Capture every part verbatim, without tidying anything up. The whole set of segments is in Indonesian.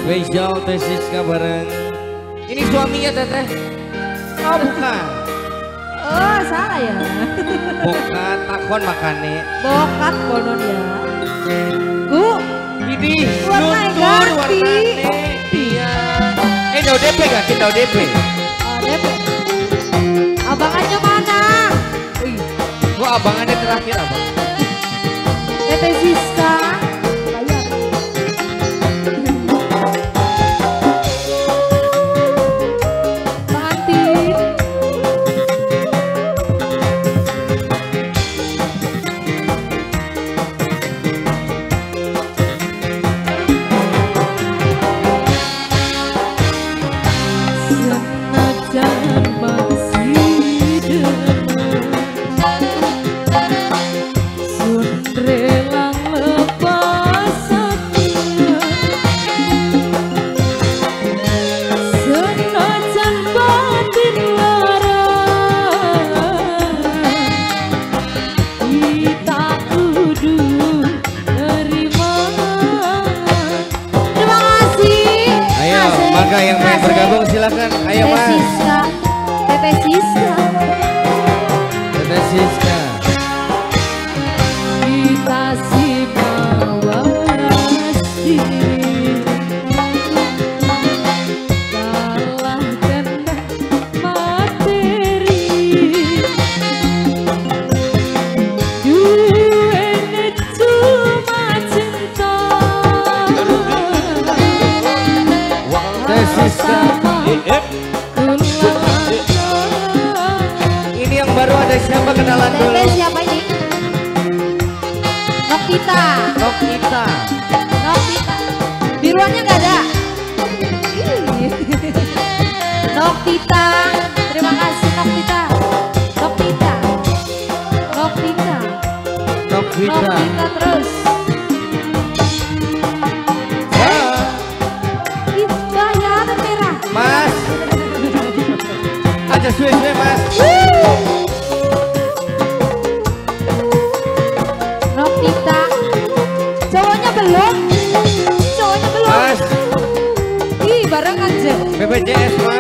Spesial Teh Siska bareng. Ini suaminya Teteh. Oh bukan. Oh salah ya. Bukan takon makane. Bokat konon ya. Gu. Ini warna luntur ganti. warnane. Iya. Eh dau D P kan? Kita dau D P. Oh, D P. Abangannya mana? Wih. Gua abangannya terakhir abang. Teteh Siska. Yang pengen bergabung silakan. Ayo Mas. Siska. Teteh Siska. Teteh Siska. Kita si mawas diri kalah kena materi duene cuma cinta. Siska. Ini yang baru ada siapa kenalan dulu? Siapa ini? Nokita. Nokita. Nokita. Biruannya nggak ada. Nokita. Terima kasih Nokita. Nokita. Nokita. Nokita. Nokita terus. Mas, ada suwe-suwe Mas. Nokita, cowoknya belum, cowoknya belum. Mas, ih bareng aja. B P J S Mas.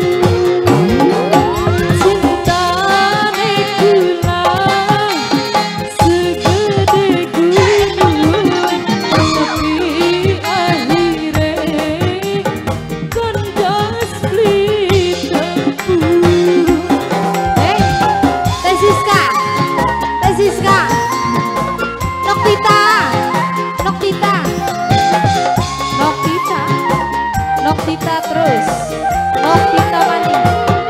Nokita terus, Nokita maning.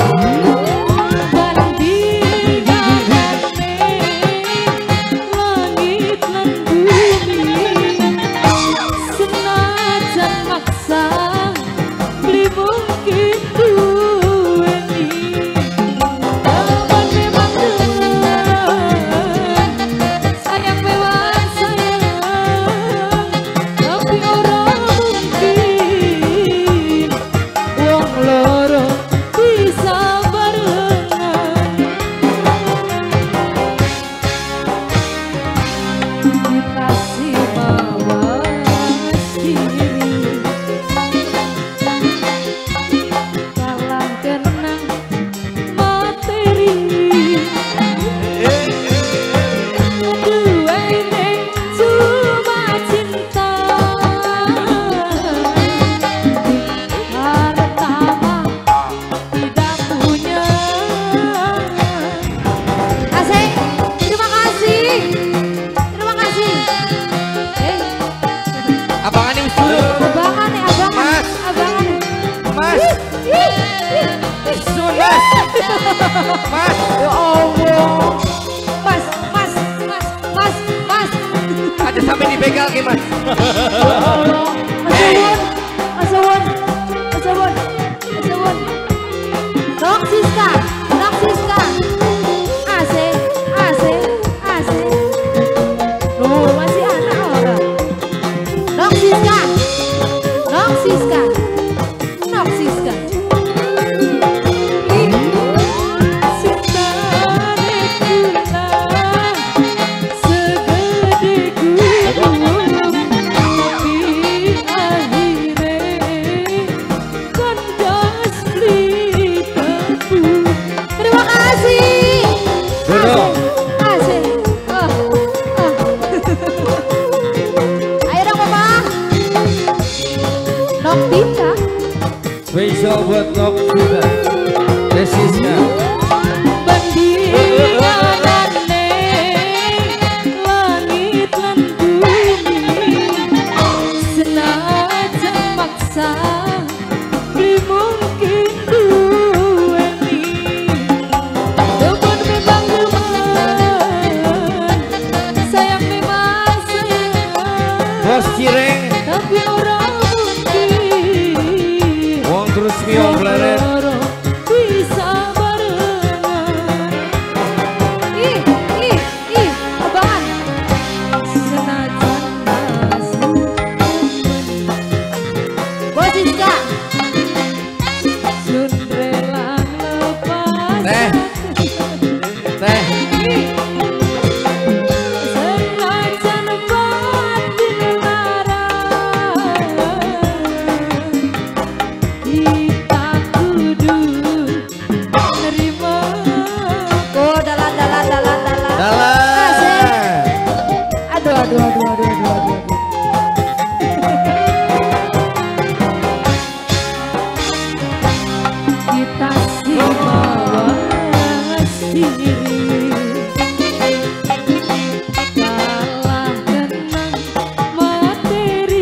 Langit lan bumi senajan maksa beli mungkin duweni teman memang dengan sayang mewah sayang tapi orang mungkin wong loro bisa barengan. Kita si mawas diri kalah kena materi duene cuma cinta. Abangan ini dulu. Abangan nih, abangan. Mas. Abangan. Mas. Sun Mas. Mas. Ya Allah. Mas, mas, mas, mas, mas. Ada sampai dibegal ki Mas. Ya Allah. Mas Awon. Mas Awon. Mas Awon. Mas Awon. Nok Siska. Nok Siska. Asik, asik, asik. Loh, masih anak orang. Nok Siska. Nok Siska. Nok Siska. Segede gunung tapi Noktita. Spesial buat Noktita. Desiska. Bandinganane langit lan bumi senajan maksa beli mungkin duweni depan memang demen sayang memang sayang Bos Cireng. tapi orang mungkin Wong terus miong pleret. bisa barengan. Ih, ih, ih, abangan. Senajan masih Bos Siska. Sun rela lepas. Teh. Teh. Senajan batin lara. Kita kudu nerima. Oh, dalan dalan dalan dalan. Dalan. Aduh aduh aduh aduh aduh aduh. Kita simawas diri kalah dengan materi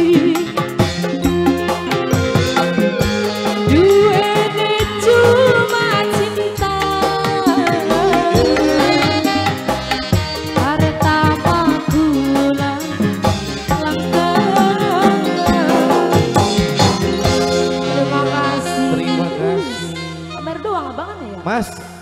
duene cuma cinta harta makulan langgaran. Terima kasih. Terima kasih. Pamer doang abangan ya? Mas,